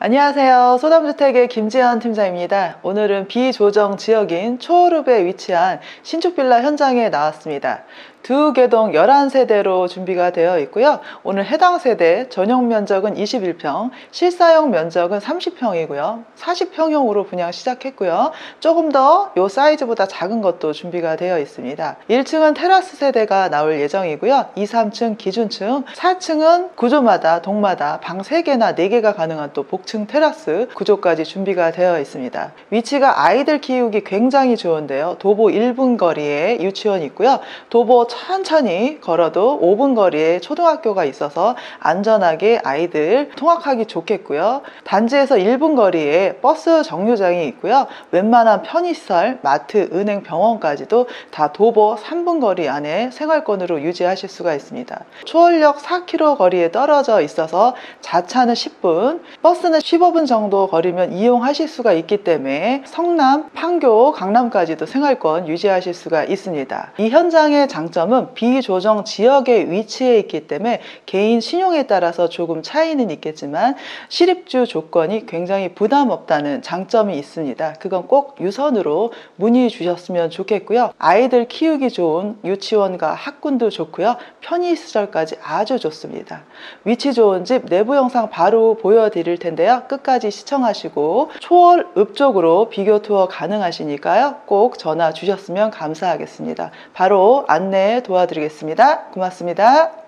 안녕하세요. 소담주택의 김지연 팀장입니다. 오늘은 비조정 지역인 초월읍에 위치한 신축빌라 현장에 나왔습니다. 두 개동 11세대로 준비가 되어 있고요. 오늘 해당 세대 전용 면적은 21평, 실사용 면적은 30평이고요. 40평형으로 분양 시작했고요. 조금 더 이 사이즈보다 작은 것도 준비가 되어 있습니다. 1층은 테라스 세대가 나올 예정이고요. 2, 3층 기준층, 4층은 구조마다 동마다 방 3개나 4개가 가능한 또 복층 테라스 구조까지 준비가 되어 있습니다. 위치가 아이들 키우기 굉장히 좋은데요. 도보 1분 거리에 유치원이 있고요. 도보 천천히 걸어도 5분 거리에 초등학교가 있어서 안전하게 아이들 통학하기 좋겠고요. 단지에서 1분 거리에 버스 정류장이 있고요. 웬만한 편의시설, 마트, 은행, 병원까지도 다 도보 3분 거리 안에 생활권으로 유지하실 수가 있습니다. 초월역 4km 거리에 떨어져 있어서 자차는 10분, 버스는 15분 정도 거리면 이용하실 수가 있기 때문에 성남, 판교, 강남까지도 생활권 유지하실 수가 있습니다. 이 현장의 장점은 비조정 지역에 위치해 있기 때문에 개인 신용에 따라서 조금 차이는 있겠지만 실입주 조건이 굉장히 부담 없다는 장점이 있습니다. 그건 꼭 유선으로 문의 주셨으면 좋겠고요. 아이들 키우기 좋은 유치원과 학군도 좋고요. 편의시설까지 아주 좋습니다. 위치 좋은 집 내부 영상 바로 보여드릴 텐데요. 끝까지 시청하시고 초월읍 쪽으로 비교 투어 가능하시니까요. 꼭 전화 주셨으면 감사하겠습니다. 바로 안내 도와드리겠습니다. 고맙습니다.